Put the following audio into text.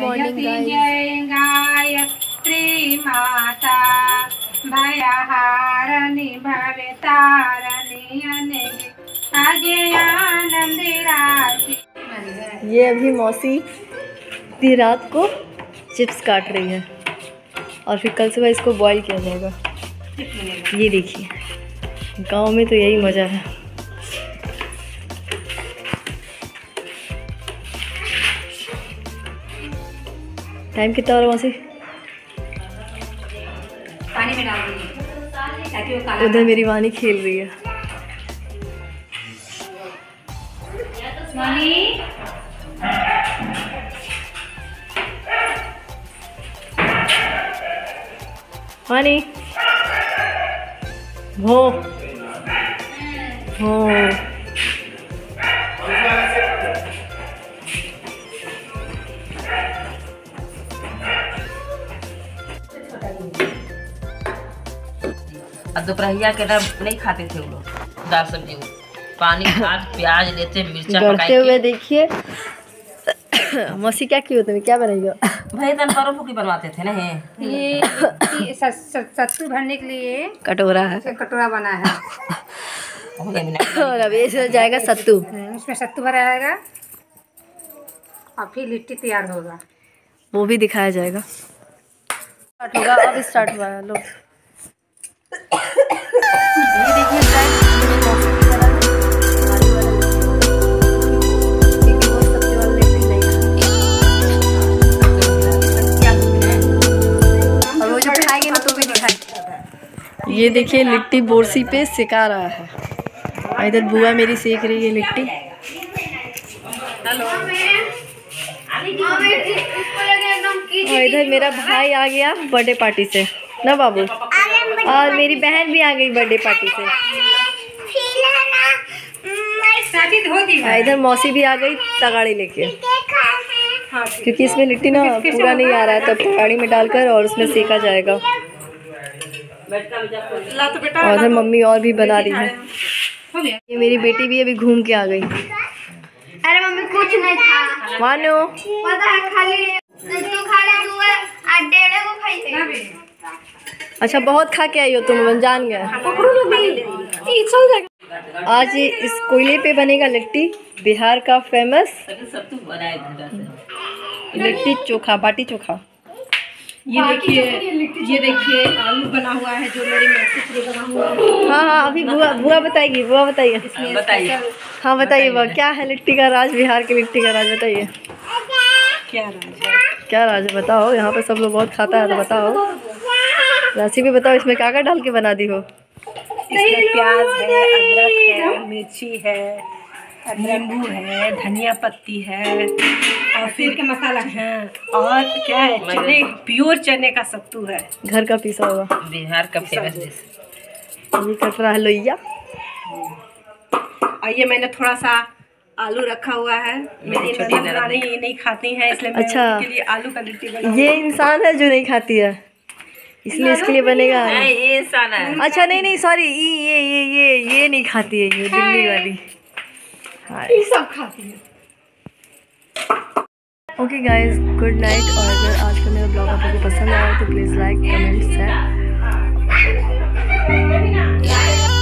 Morning जय गायत्री माता भयहारणी भवतारणी आगे आनंद राशि। ये अभी मौसी इतनी रात को चिप्स काट रही है और फिर कल सुबह इसको बॉईल किया जाएगा। ये देखिए, गांव में तो यही मज़ा है। टाइम कितना हो रहा है मौसी? पानी में डाल दीजिए ताकि वो काला। उधर मेरी वानी खेल रही है। वानी वानी हो हो दोपहरिया के टाइम नहीं खाते थे वो लोग दाल सब्जी, पानी खाद प्याज लेते मिर्चा गढ़ते हुए देखिए। मौसी क्या की होती है, क्या बनाइए? भाई तन परो फूकी बनवाते थे ना। ये सत्तू भरने के लिए कटोरा है, कटोरा बना है और अभी इसमें जाएगा सत्तू। उसमें सत्तू भरा जाएगा और फिर लिट्टी तैयार होगा, वो भी दिखाया जाएगा। स्टार्ट होगा, अब स्टार्ट हुआ है। लो ये देखिए फ्रेंड्स, और वो जो खाएंगे ना तो भी दिखाए। ये देखिए लिट्टी बोरसी पे सिका रहा है। इधर बुआ मेरी सेक रही है लिट्टी। और इधर मेरा भाई आ गया बर्थडे पार्टी से ना बाबू, और मेरी बहन भी आ गई बर्थडे पार्टी से। इधर मौसी भी आ गई तगाड़ी लेके, क्योंकि इसमें लिट्टी ना पूरा नहीं आ रहा है, तो तगाड़ी में डालकर और उसमें सेका जाएगा। और इधर मम्मी और भी बना रही है। ये मेरी बेटी भी अभी घूम के आ गई। अरे मम्मी कुछ नहीं था मानो, पता है खाली तू खा ले, तू डेढ़े को खाई थे। अच्छा बहुत खा के आई हो तुम, जान गया। आज इस कोयले पे बनेगा लिट्टी, बिहार का फेमस लिट्टी चोखा, बाटी चोखा। ये देखिए आलू बना हुआ है जो मेरी मौसी से बना हुआ है। हाँ अभी बुआ बताएगी, बुआ बताइए। बताइए। हाँ बताइए बुआ, क्या है लिट्टी का राज, बिहार की लिट्टी का राज बताइए। क्या राज है? क्या राज है बताओ, यहाँ पे सब लोग बहुत खाता है तो बताओ, रेसिपी बताओ। इसमें क्या क्या डाल के बना दी हो? इसमें प्याज है, अदरक है, मिर्ची है, नींबू है, धनिया पत्ती है और फिर के मसाला है, और क्या है, चने, प्योर चने का सत्तू है, घर का पीसा होगा, बिहार का फेमस डिश। ये कट रहा है लोइया। और ये मैंने थोड़ा सा आलू रखा हुआ है, मेरी ननानी ये नहीं खाती हैं, इसलिए मैं उनके लिए आलू का लिट्टी बना। ये इंसान है जो नहीं खाती है, इसलिए इसके लिए बनेगा। ये इंसान है। अच्छा नहीं सॉरी, ये नहीं खाती है, ये दिल्ली वाली। हाँ ये सब खाती है। Okay guys, good night. और अगर आज का मेरा ब्लॉग आपको पसंद आया तो प्लीज़ लाइक, कमेंट, शेयर